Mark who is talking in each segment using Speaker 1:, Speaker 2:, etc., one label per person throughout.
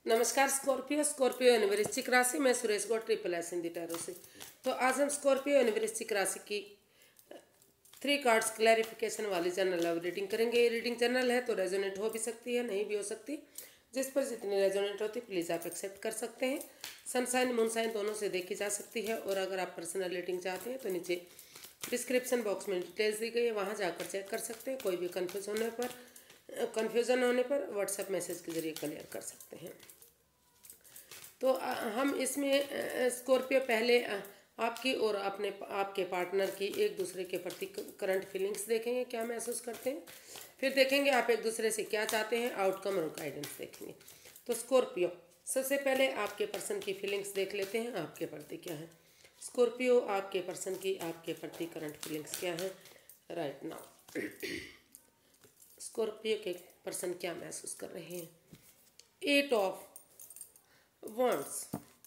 Speaker 1: नमस्कार Scorpio Scorpio यानी वृश्चिक राशि में Suresh Gaur triple S Hindi tarot से। तो आज हम स्कॉर्पियो यानी वृश्चिक राशि की 3 कार्ड्स क्लैरिफिकेशन वाली जनरल लव रीडिंग करेंगे। ये रीडिंग जनरल है तो रेजोनेट हो भी सकती है, नहीं भी हो सकती। जिस पर जितनी रेजोनेट होती प्लीज़ आप एक्सेप्ट कर सकते हैं। सनसाइन मूनसाइन दोनों से देखी जा सकती है। और अगर आप पर्सनल रीडिंग चाहते हैं तो नीचे डिस्क्रिप्शन बॉक्स में डिटेल्स दी गई है, वहाँ जाकर चेक कर सकते हैं। कोई भी कन्फ्यूज़न होने पर व्हाट्सएप मैसेज के जरिए क्लियर कर सकते हैं। तो हम इसमें स्कॉर्पियो पहले आपकी और आपके पार्टनर की एक दूसरे के प्रति करंट फीलिंग्स देखेंगे, क्या महसूस करते हैं। फिर देखेंगे आप एक दूसरे से क्या चाहते हैं, आउटकम और गाइडेंस देखेंगे। तो स्कॉर्पियो, सबसे पहले आपके पर्सन की फीलिंग्स देख लेते हैं, आपके प्रति क्या है। स्कॉर्पियो, आपके पर्सन की आपके प्रति करंट फीलिंग्स क्या है राइट नाउ। स्कॉर्पियो के पर्सन क्या महसूस कर रहे हैं। 8 ऑफ वॉन्ड्स।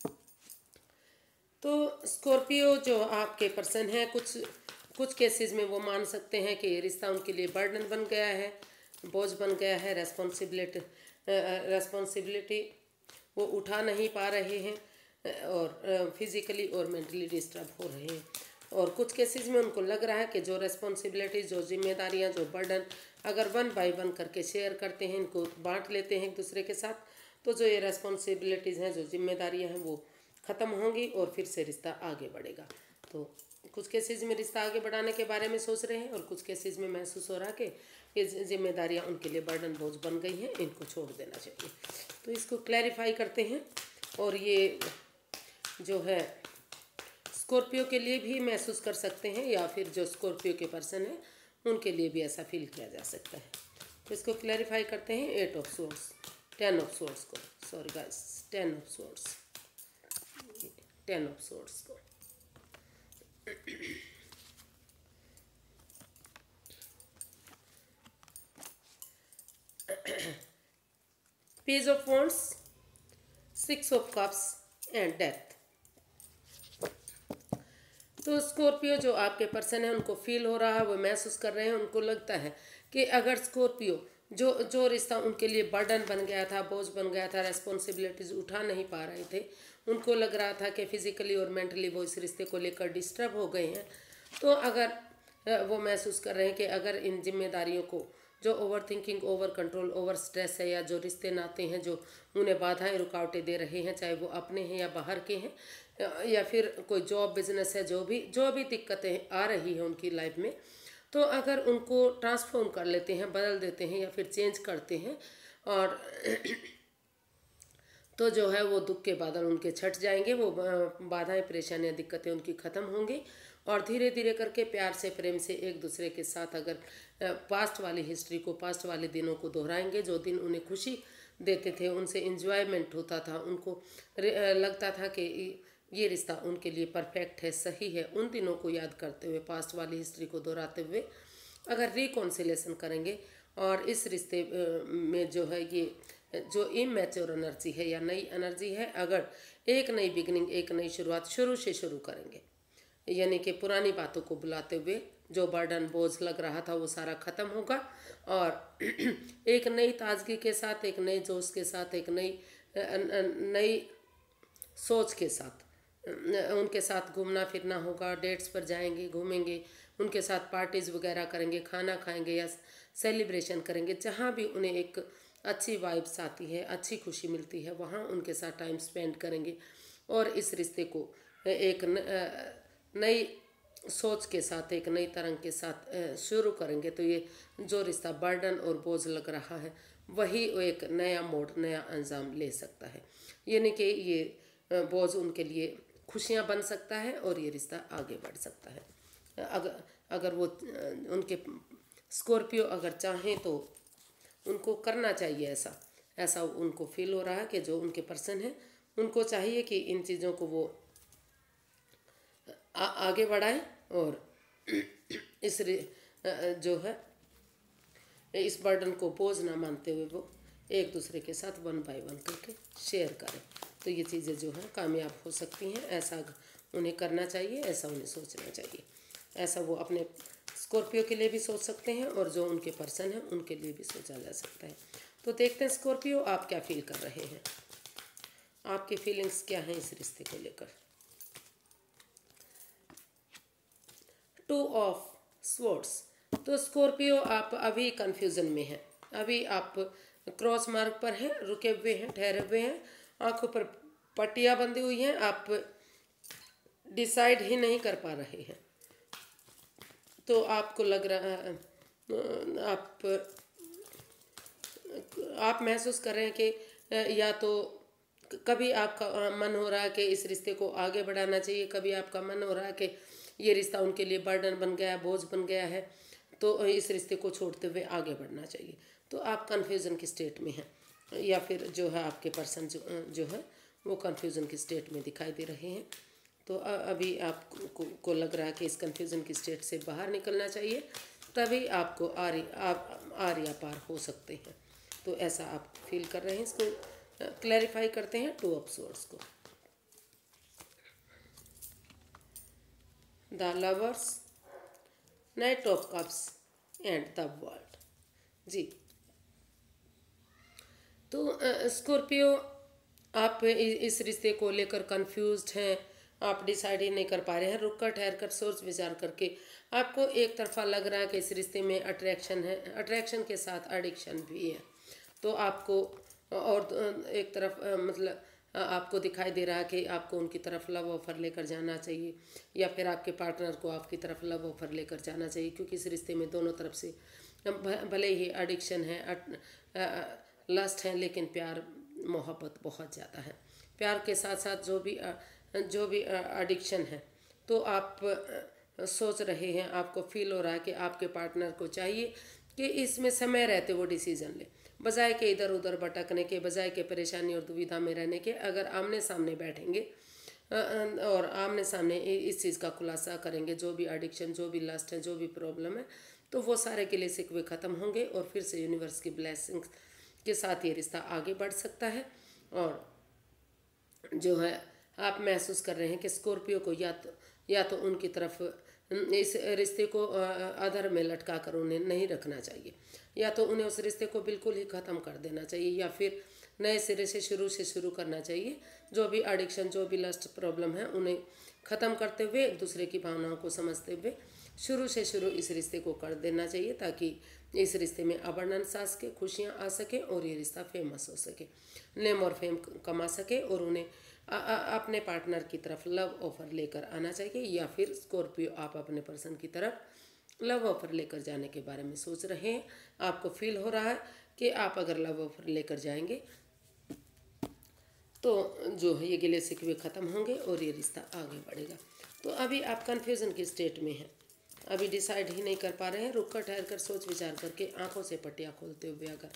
Speaker 1: तो स्कॉर्पियो जो आपके पर्सन है, कुछ केसेस में वो मान सकते हैं कि ये रिश्ता उनके लिए बर्डन बन गया है, बोझ बन गया है, रेस्पॉन्सिबिलिटी वो उठा नहीं पा रहे हैं और फिजिकली और मेंटली डिस्टर्ब हो रहे हैं। और कुछ केसेस में उनको लग रहा है कि जो रेस्पॉन्सिबिलिटीज़, जो जिम्मेदारियां, जो बर्डन अगर 1 बाय 1 करके शेयर करते हैं, इनको बांट लेते हैं एक दूसरे के साथ, तो जो ये रेस्पॉन्सिबिलिटीज़ हैं, जो जिम्मेदारियां हैं, वो ख़त्म होंगी और फिर से रिश्ता आगे बढ़ेगा। तो कुछ केसेस में रिश्ता आगे बढ़ाने के बारे में सोच रहे हैं और कुछ केसेस में महसूस हो रहा है कि ये जिम्मेदारियां उनके लिए बर्डन बोझ बन गई हैं, इनको छोड़ देना चाहिए। तो इसको क्लैरिफाई करते हैं। और ये जो है स्कॉर्पियो के लिए भी महसूस कर सकते हैं या फिर जो स्कॉर्पियो के पर्सन है उनके लिए भी ऐसा फील किया जा सकता है। तो इसको क्लैरिफाई करते हैं। 8 ऑफ सोर्स, 10 ऑफ सोर्स को, sorry guys, 10 of swords, 10 of swords को। Page of wands, 6 of cups and death. तो स्कॉर्पियो जो आपके पर्सन है उनको फील हो रहा है, वो महसूस कर रहे हैं, उनको लगता है कि अगर स्कॉर्पियो जो रिश्ता उनके लिए बर्डन बन गया था, बोझ बन गया था, रेस्पॉन्सिबिलिटीज़ उठा नहीं पा रहे थे, उनको लग रहा था कि फिजिकली और मेंटली वो इस रिश्ते को लेकर डिस्टर्ब हो गए हैं। तो अगर वो महसूस कर रहे हैं कि अगर इन जिम्मेदारियों को, जो overthinking, over control, over stress है, या जो रिश्ते नाते हैं जो उन्हें बाधाएं रुकावटें दे रहे हैं, चाहे वो अपने हैं या बाहर के हैं, या फिर कोई जॉब बिजनेस है, जो भी दिक्कतें आ रही हैं उनकी लाइफ में, तो अगर उनको ट्रांसफॉर्म कर लेते हैं, बदल देते हैं या फिर चेंज करते हैं, और तो जो है वो दुख के बादल उनके छट जाएंगे, वो बाधाएं, परेशानियां, दिक्कतें उनकी ख़त्म होंगी। और धीरे धीरे करके प्यार से, प्रेम से एक दूसरे के साथ अगर पास्ट वाली हिस्ट्री को, पास्ट वाले दिनों को दोहराएंगे, जो दिन उन्हें खुशी देते थे, उनसे इंजॉयमेंट होता था, उनको लगता था कि ये रिश्ता उनके लिए परफेक्ट है, सही है, उन दिनों को याद करते हुए, पास्ट वाली हिस्ट्री को दोहराते हुए अगर रिकॉन्सिलेशन करेंगे और इस रिश्ते में जो है ये जो इमैच्योर एनर्जी है या नई एनर्जी है, अगर एक नई बिगनिंग, एक नई शुरुआत शुरू से शुरू करेंगे, यानी कि पुरानी बातों को बुलाते हुए, जो बर्डन, बोझ लग रहा था वो सारा ख़त्म होगा और एक नई ताजगी के साथ, एक नए जोश के साथ, एक नई सोच के साथ उनके साथ घूमना फिरना होगा, डेट्स पर जाएंगे, घूमेंगे, उनके साथ पार्टीज़ वगैरह करेंगे, खाना खाएंगे या सेलिब्रेशन करेंगे, जहाँ भी उन्हें एक अच्छी वाइब्स आती है, अच्छी खुशी मिलती है, वहाँ उनके साथ टाइम स्पेंड करेंगे और इस रिश्ते को एक नई सोच के साथ, एक नई तरंग के साथ शुरू करेंगे। तो ये जो रिश्ता बर्डन और बोझ लग रहा है, वही एक नया मोड़, नया अंजाम ले सकता है, यानी कि ये बोझ उनके लिए खुशियाँ बन सकता है और ये रिश्ता आगे बढ़ सकता है। अगर वो उनके स्कॉर्पियो अगर चाहें तो उनको करना चाहिए ऐसा उनको फील हो रहा है कि जो उनके पर्सन हैं उनको चाहिए कि इन चीज़ों को वो आगे बढ़ाएं और इस जो है इस बर्डन को बोझ ना मानते हुए वो एक दूसरे के साथ 1 बाय 1 करके शेयर करें। तो ये चीज़ें जो हैं कामयाब हो सकती हैं, ऐसा उन्हें करना चाहिए, ऐसा उन्हें सोचना चाहिए। ऐसा वो अपने स्कॉर्पियो के लिए भी सोच सकते हैं और जो उनके पर्सन हैं उनके लिए भी सोचा जा सकता है। तो देखते हैं स्कॉर्पियो आप क्या फील कर रहे हैं। आपकी फीलिंग्स क्या हैं इस रिश्ते को लेकर। टू ऑफ स्वॉर्ड्स, तो स्कॉर्पियो आप अभी कंफ्यूजन में हैं, अभी आप क्रॉस मार्ग पर हैं, रुके हुए हैं, ठहरे हुए हैं, आंखों पर पट्टियां बंधी हुई हैं, आप डिसाइड ही नहीं कर पा रहे हैं। तो आपको लग रहा है आप महसूस कर रहे हैं कि या तो कभी आपका मन हो रहा है कि इस रिश्ते को आगे बढ़ाना चाहिए, कभी आपका मन हो रहा है कि ये रिश्ता उनके लिए बर्डन बन गया है, बोझ बन गया है, तो इस रिश्ते को छोड़ते हुए आगे बढ़ना चाहिए। तो आप कन्फ्यूज़न की स्टेट में हैं, या फिर जो है आपके पर्सन जो है वो कन्फ्यूज़न की स्टेट में दिखाई दे रहे हैं। तो अभी आपको लग रहा है कि इस कन्फ्यूज़न की स्टेट से बाहर निकलना चाहिए, तभी आपको आर या पार हो सकते हैं। तो ऐसा आप फील कर रहे हैं। इसको क्लैरिफाई करते हैं टू ऑफ स्वॉर्ड्स को। The lovers, knight of cups and the world. जी, तो स्कॉर्पियो आप इस रिश्ते को लेकर कंफ्यूज्ड हैं, आप डिसाइड ही नहीं कर पा रहे हैं, रुक कर ठहर कर सोच विचार करके आपको एक तरफा लग रहा है कि इस रिश्ते में अट्रैक्शन है, अट्रैक्शन के साथ एडिक्शन भी है। तो आपको और एक तरफ मतलब आपको दिखाई दे रहा है कि आपको उनकी तरफ लव ऑफर लेकर जाना चाहिए, या फिर आपके पार्टनर को आपकी तरफ लव ऑफर लेकर जाना चाहिए, क्योंकि इस रिश्ते में दोनों तरफ से भले ही एडिक्शन है, लस्ट है, लेकिन प्यार मोहब्बत बहुत ज़्यादा है। प्यार के साथ साथ जो भी एडिक्शन है, तो आप सोच रहे हैं, आपको फील हो रहा है कि आपके पार्टनर को चाहिए कि इसमें समय रहते वो डिसीजन ले, बजाय के इधर उधर भटकने के, बजाय के परेशानी और दुविधा में रहने के। अगर आमने सामने बैठेंगे और आमने सामने इस चीज़ का खुलासा करेंगे, जो भी एडिक्शन, जो भी लस्ट है, जो भी प्रॉब्लम है, तो वो सारे गिले शिकवे ख़त्म होंगे और फिर से यूनिवर्स की ब्लेसिंग्स के साथ ये रिश्ता आगे बढ़ सकता है। और जो है आप महसूस कर रहे हैं कि स्कॉर्पियो को या तो उनकी तरफ इस रिश्ते को अधर में लटका कर उन्हें नहीं रखना चाहिए, या तो उन्हें उस रिश्ते को बिल्कुल ही ख़त्म कर देना चाहिए, या फिर नए सिरे से शुरू करना चाहिए। जो भी एडिक्शन, जो भी लस्ट प्रॉब्लम है, उन्हें ख़त्म करते हुए, एक दूसरे की भावनाओं को समझते हुए शुरू इस रिश्ते को कर देना चाहिए, ताकि इस रिश्ते में अबंडेंस आ सके, खुशियाँ आ सके और ये रिश्ता फेमस हो सके, नेम और फेम कमा सके, और उन्हें अपने पार्टनर की तरफ लव ऑफर लेकर आना चाहिए। या फिर स्कॉर्पियो आप अपने पर्सन की तरफ लव ऑफर लेकर जाने के बारे में सोच रहे हैं, आपको फील हो रहा है कि आप अगर लव ऑफर लेकर जाएंगे तो जो है ये गिले शिकवे ख़त्म होंगे और ये रिश्ता आगे बढ़ेगा। तो अभी आप कन्फ्यूज़न की स्टेट में हैं, अभी डिसाइड ही नहीं कर पा रहे हैं, रुक कर ठहर कर सोच विचार करके आंखों से पट्टियाँ खोलते हुए अगर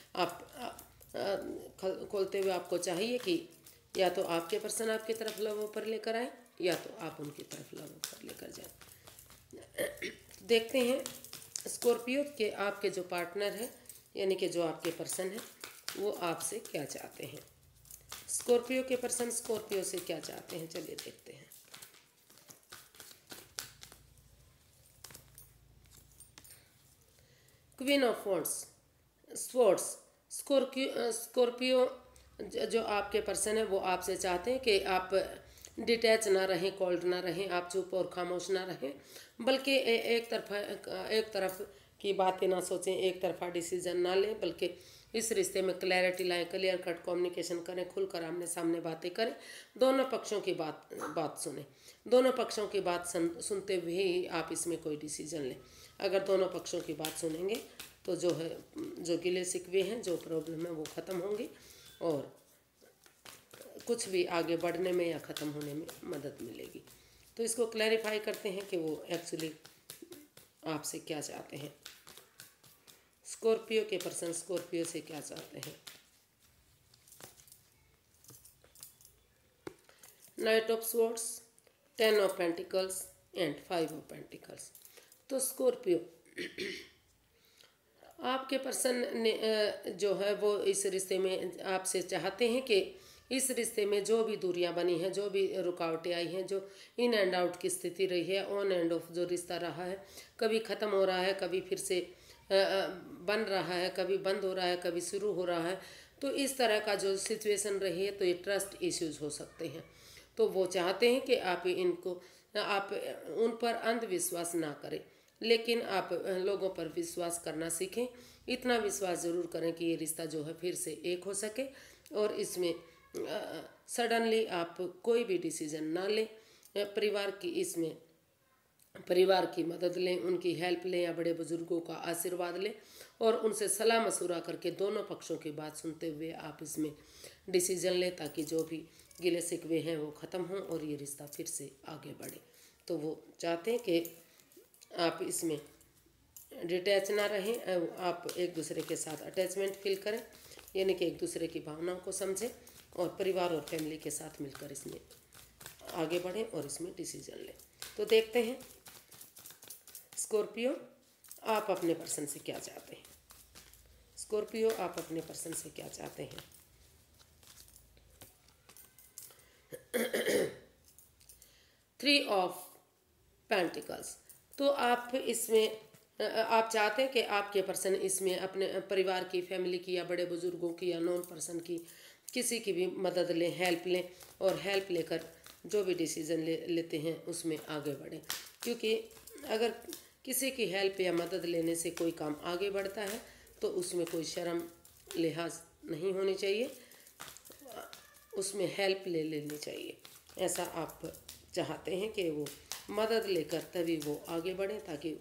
Speaker 1: आप खोलते हुए आपको चाहिए कि या तो आपके पर्सन आपकी तरफ लव ऑफर लेकर आए, या तो आप उनकी तरफ लव ऑफर लेकर जाएं। देखते हैं स्कॉर्पियो के आपके जो पार्टनर है, यानी कि जो आपके पर्सन है, वो आपसे क्या चाहते हैं। स्कॉर्पियो के पर्सन स्कॉर्पियो से क्या चाहते हैं, चलिए देखते हैं। क्वीन ऑफ स्वॉर्ड्स, स्कॉर्पियो जो आपके पर्सन है वो आपसे चाहते हैं कि आप डिटैच ना रहें, कोल्ड ना रहें, आप चुप और खामोश ना रहें, बल्कि एक तरफ की बातें ना सोचें, एक तरफा डिसीजन ना लें, बल्कि इस रिश्ते में क्लैरिटी लाएं, क्लियर कट कम्युनिकेशन करें, खुलकर आमने सामने बातें करें, दोनों पक्षों की बात सुनें, दोनों पक्षों की बात सुनते हुए ही आप इसमें कोई डिसीजन लें। अगर दोनों पक्षों की बात सुनेंगे तो जो गिले शिकवे हैं, जो प्रॉब्लम है, वो ख़त्म होंगी और कुछ भी आगे बढ़ने में या ख़त्म होने में मदद मिलेगी। तो इसको क्लैरिफाई करते हैं कि वो एक्चुअली आपसे क्या चाहते हैं। स्कॉर्पियो के पर्सन स्कॉर्पियो से क्या चाहते हैं। Knight of swords, 10 of pentacles and 5 of pentacles. तो स्कॉर्पियो आपके पर्सन ने जो है वो इस रिश्ते में आपसे चाहते हैं कि इस रिश्ते में जो भी दूरियां बनी हैं, जो भी रुकावटें आई हैं, जो इन एंड आउट की स्थिति रही है, ऑन एंड ऑफ जो रिश्ता रहा है, कभी ख़त्म हो रहा है, कभी फिर से बन रहा है, कभी बंद हो रहा है, कभी शुरू हो रहा है, तो इस तरह का जो सिचुएशन रही है तो ये ट्रस्ट इश्यूज हो सकते हैं। तो वो चाहते हैं कि आप उन पर अंधविश्वास ना करें, लेकिन आप लोगों पर विश्वास करना सीखें। इतना विश्वास ज़रूर करें कि ये रिश्ता जो है फिर से एक हो सके, और इसमें सडनली आप कोई भी डिसीजन ना लें। परिवार की मदद लें, उनकी हेल्प लें या बड़े बुजुर्गों का आशीर्वाद लें, और उनसे सलाह मशवरा करके दोनों पक्षों की बात सुनते हुए आप इसमें डिसीजन लें, ताकि जो भी गिले शिकवे हैं वो ख़त्म हों और ये रिश्ता फिर से आगे बढ़े। तो वो चाहते हैं कि आप इसमें डिटैच ना रहें, आप एक दूसरे के साथ अटैचमेंट फील करें, यानी कि एक दूसरे की भावनाओं को समझें और परिवार और फैमिली के साथ मिलकर इसमें आगे बढ़ें और इसमें डिसीजन लें। तो देखते हैं स्कॉर्पियो, आप अपने पर्सन से क्या चाहते हैं। स्कॉर्पियो, आप अपने पर्सन से क्या चाहते हैं। 3 ऑफ पेंटिकल्स। तो आप इसमें आप चाहते हैं कि आपके पर्सन इसमें अपने परिवार की, फैमिली की या बड़े बुजुर्गों की या नॉन पर्सन की किसी की भी मदद लें, हेल्प लें, और हेल्प लेकर जो भी डिसीज़न लेते हैं उसमें आगे बढ़ें। क्योंकि अगर किसी की हेल्प या मदद लेने से कोई काम आगे बढ़ता है तो उसमें कोई शर्म लिहाज नहीं होनी चाहिए, उसमें हेल्प ले लेनी चाहिए। ऐसा आप चाहते हैं कि वो मदद लेकर तभी वो आगे बढ़ें, ताकि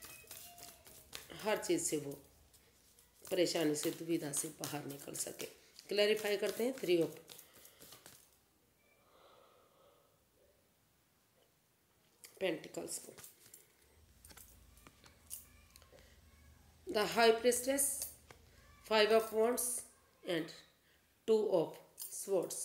Speaker 1: हर चीज़ से वो परेशानी से, दुविधा से बाहर निकल सके। क्लैरिफाई करते हैं 3 ऑफ पेंटिकल्स को। The high priestess, 5 of wands and 2 of swords.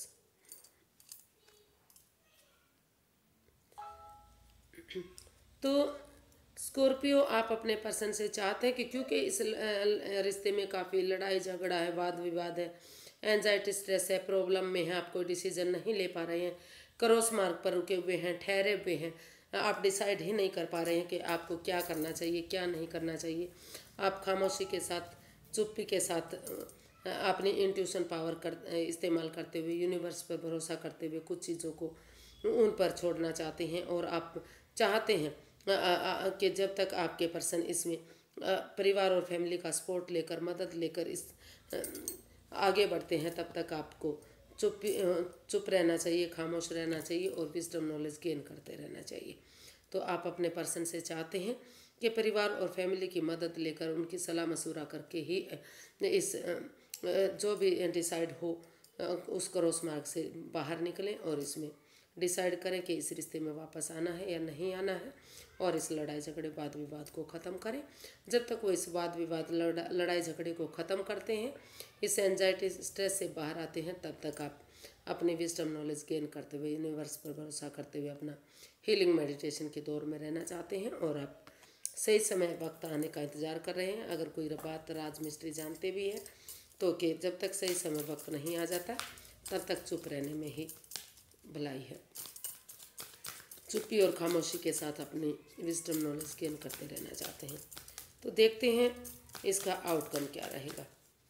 Speaker 1: तो स्कॉर्पियो, आप अपने पर्सन से चाहते हैं कि क्योंकि इस रिश्ते में काफ़ी लड़ाई झगड़ा है, वाद विवाद है, एंजाइटी, स्ट्रेस है, प्रॉब्लम में है, आप कोई डिसीजन नहीं ले पा रहे हैं, क्रॉस मार्ग पर रुके हुए हैं, ठहरे हुए हैं, आप डिसाइड ही नहीं कर पा रहे हैं कि आपको क्या करना चाहिए, क्या नहीं करना चाहिए। आप खामोशी के साथ, चुप्पी के साथ अपनी इंट्यूशन पावर इस्तेमाल करते हुए, यूनिवर्स पर भरोसा करते हुए कुछ चीज़ों को उन पर छोड़ना चाहते हैं। और आप चाहते हैं कि जब तक आपके पर्सन इसमें परिवार और फैमिली का सपोर्ट लेकर, मदद लेकर इस आगे बढ़ते हैं, तब तक आपको चुप रहना चाहिए, खामोश रहना चाहिए और विजडम नॉलेज गेन करते रहना चाहिए। तो आप अपने पर्सन से चाहते हैं कि परिवार और फैमिली की मदद लेकर, उनकी सलाह मशवरा करके ही इस जो भी डिसाइड हो उस क्रॉस मार्ग से बाहर निकलें और इसमें डिसाइड करें कि इस रिश्ते में वापस आना है या नहीं आना है, और इस लड़ाई झगड़े, वाद विवाद को ख़त्म करें। जब तक वो इस वाद विवाद, लड़ाई झगड़े को ख़त्म करते हैं, इस एंजाइटी, स्ट्रेस से बाहर आते हैं, तब तक आप अपनी विजडम नॉलेज गेन करते हुए, यूनिवर्स पर भरोसा करते हुए अपना हीलिंग मेडिटेशन के दौर में रहना चाहते हैं। और आप सही समय, वक्त आने का इंतज़ार कर रहे हैं। अगर कोई बात राज मिस्ट्री जानते भी है तो कि जब तक सही समय, वक्त नहीं आ जाता तब तक चुप रहने में ही भलाई है। चुप्पी और खामोशी के साथ अपनी विजडम नॉलेज गेन करते रहना चाहते हैं। तो देखते हैं इसका आउटकम क्या रहेगा।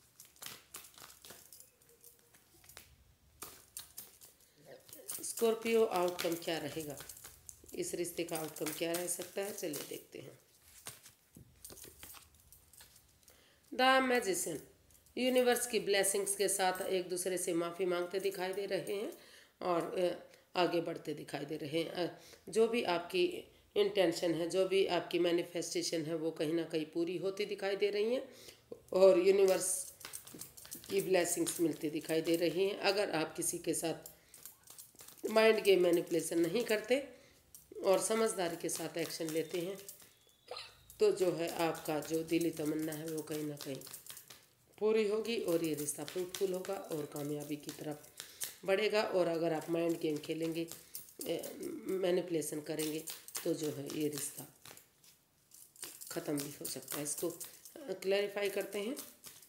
Speaker 1: स्कॉर्पियो, आउटकम क्या रहेगा, इस रिश्ते का आउटकम क्या रह सकता है, चलिए देखते हैं। द मैजिशियन, यूनिवर्स की ब्लेसिंग्स के साथ एक दूसरे से माफ़ी मांगते दिखाई दे रहे हैं और आगे बढ़ते दिखाई दे रहे हैं। जो भी आपकी इंटेंशन है, जो भी आपकी मैनिफेस्टेशन है, वो कहीं ना कहीं पूरी होती दिखाई दे रही हैं और यूनिवर्स की ब्लेसिंग्स मिलती दिखाई दे रही हैं। अगर आप किसी के साथ माइंड गेम मैनिपुलेशन नहीं करते और समझदारी के साथ एक्शन लेते हैं तो जो है आपका जो दिली तमन्ना है वो कहीं ना कहीं पूरी होगी और ये रिश्ता फ्रूटफुल होगा और कामयाबी की तरफ बढ़ेगा। और अगर आप माइंड गेम खेलेंगे, मैनिपुलेशन करेंगे तो जो है ये रिश्ता ख़त्म भी हो सकता है। इसको क्लैरिफाई करते हैं।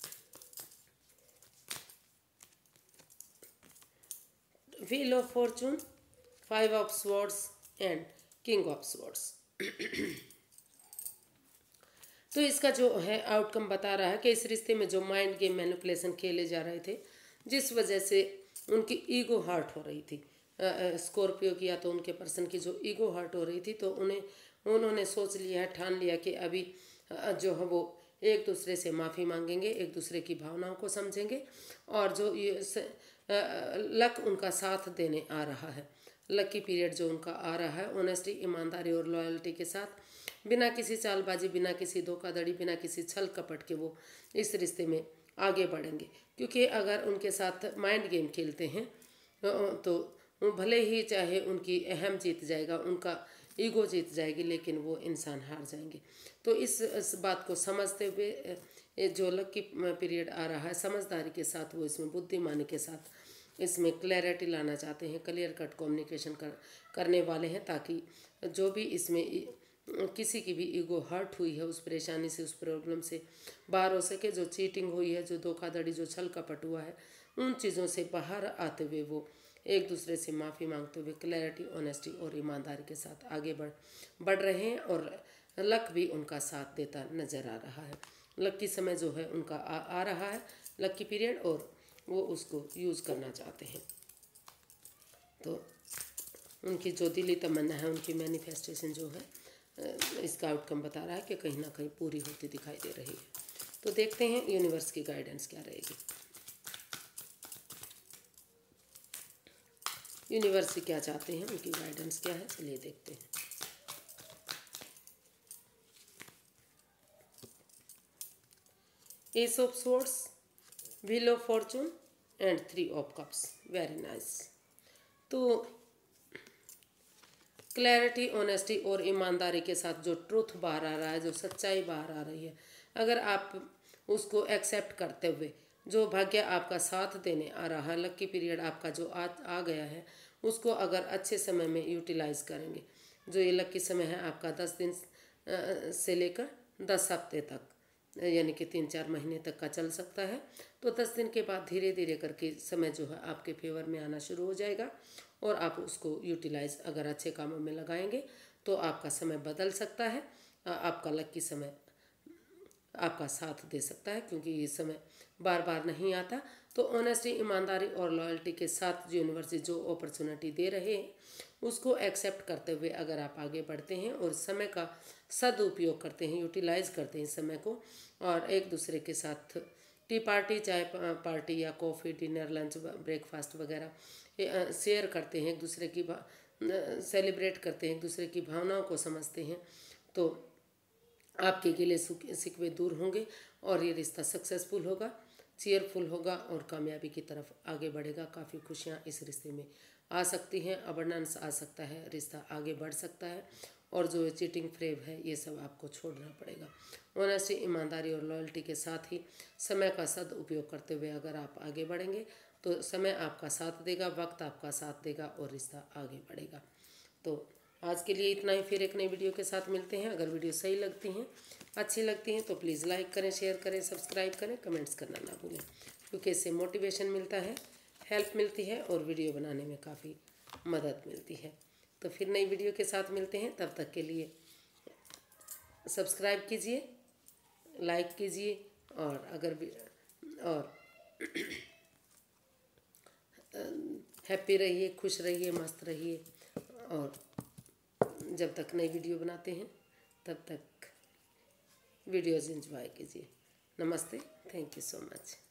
Speaker 1: Wheel of fortune, 5 of swords and king of swords. तो इसका जो है आउटकम बता रहा है कि इस रिश्ते में जो माइंड गेम मैनिपुलेशन खेले जा रहे थे, जिस वजह से उनकी ईगो हर्ट हो रही थी, स्कॉर्पियो की या तो उनके पर्सन की जो ईगो हर्ट हो रही थी, तो उन्होंने सोच लिया है, ठान लिया कि अभी जो है वो एक दूसरे से माफ़ी मांगेंगे, एक दूसरे की भावनाओं को समझेंगे, और जो ये लक उनका साथ देने आ रहा है, लकी पीरियड जो उनका आ रहा है, ऑनेस्टी, ईमानदारी और लॉयल्टी के साथ, बिना किसी चालबाजी, बिना किसी धोखाधड़ी, बिना किसी छल कपट के वो इस रिश्ते में आगे बढ़ेंगे। क्योंकि अगर उनके साथ माइंड गेम खेलते हैं तो भले ही चाहे उनकी अहम जीत जाएगा, उनका ईगो जीत जाएगी, लेकिन वो इंसान हार जाएंगे। तो इस बात को समझते हुए जो लकी पीरियड आ रहा है, समझदारी के साथ वो इसमें बुद्धिमानी के साथ इसमें क्लैरिटी लाना चाहते हैं, क्लियर कट कम्युनिकेशन करने वाले हैं, ताकि जो भी इसमें किसी की भी ईगो हर्ट हुई है, उस परेशानी से, उस प्रॉब्लम से बाहर हो सके। जो चीटिंग हुई है, जो धोखाधड़ी, जो छल कपट हुआ है, उन चीज़ों से बाहर आते हुए वो एक दूसरे से माफ़ी मांगते हुए क्लैरिटी, ऑनेस्टी और ईमानदारी के साथ आगे बढ़ रहे हैं, और लक भी उनका साथ देता नज़र आ रहा है। लकी समय जो है उनका आ रहा है, लकी पीरियड, और वो उसको यूज़ करना चाहते हैं। तो उनकी जो दिली तमन्ना है, उनकी मैनिफेस्टेशन जो है, इसका आउटकम बता रहा है कि कहीं ना कहीं पूरी होती दिखाई दे रही है। तो देखते हैं यूनिवर्स की गाइडेंस क्या रहेगी। यूनिवर्स से क्या चाहते हैं, उनकी गाइडेंस क्या है, चलिए देखते हैं। Ace of swords, wheel of fortune and 3 of cups, very nice. तो क्लैरिटी, ऑनेस्टी और ईमानदारी के साथ जो ट्रूथ बाहर आ रहा है, जो सच्चाई बाहर आ रही है, अगर आप उसको एक्सेप्ट करते हुए, जो भाग्य आपका साथ देने आ रहा है, लकी पीरियड आपका जो आ गया है, उसको अगर अच्छे समय में यूटिलाइज करेंगे, जो ये लकी समय है आपका 10 दिन से लेकर 10 हफ्ते तक, यानी कि 3-4 महीने तक का चल सकता है। तो 10 दिन के बाद धीरे धीरे करके समय जो है आपके फेवर में आना शुरू हो जाएगा, और आप उसको यूटिलाइज अगर अच्छे कामों में लगाएंगे तो आपका समय बदल सकता है, आपका लकी समय आपका साथ दे सकता है, क्योंकि ये समय बार बार नहीं आता। तो ऑनेस्टी, ईमानदारी और लॉयल्टी के साथ यूनिवर्स जो अपॉर्चुनिटी दे रहे हैं, उसको एक्सेप्ट करते हुए अगर आप आगे बढ़ते हैं और समय का सदुपयोग करते हैं, यूटिलाइज करते हैं समय को, और एक दूसरे के साथ टी पार्टी, चाय पार्टी या कॉफ़ी, डिनर, लंच, ब्रेकफास्ट वगैरह शेयर करते हैं, एक दूसरे की सेलिब्रेट करते हैं, एक दूसरे की भावनाओं को समझते हैं, तो आपके गिले शिकवे दूर होंगे और ये रिश्ता सक्सेसफुल होगा, चीयरफुल होगा और कामयाबी की तरफ आगे बढ़ेगा। काफ़ी खुशियाँ इस रिश्ते में आ सकती हैं, अबंडेंस आ सकता है, रिश्ता आगे बढ़ सकता है, और जो चीटिंग फ्रेब है ये सब आपको छोड़ना पड़ेगा। ऑनेस्टी, ईमानदारी और लॉयल्टी के साथ ही समय का सदुपयोग करते हुए अगर आप आगे बढ़ेंगे तो समय आपका साथ देगा, वक्त आपका साथ देगा और रिश्ता आगे बढ़ेगा। तो आज के लिए इतना ही, फिर एक नई वीडियो के साथ मिलते हैं। अगर वीडियो सही लगती हैं, अच्छी लगती हैं, तो प्लीज़ लाइक करें, शेयर करें, सब्सक्राइब करें, कमेंट्स करना ना भूलें, क्योंकि इससे मोटिवेशन मिलता है, हेल्प मिलती है और वीडियो बनाने में काफ़ी मदद मिलती है। तो फिर नई वीडियो के साथ मिलते हैं, तब तक के लिए सब्सक्राइब कीजिए, लाइक कीजिए, और अगर भी और हैप्पी रहिए, खुश रहिए, मस्त रहिए, और जब तक नई वीडियो बनाते हैं तब तक वीडियोज़ एंजॉय कीजिए। नमस्ते, थैंक यू सो मच।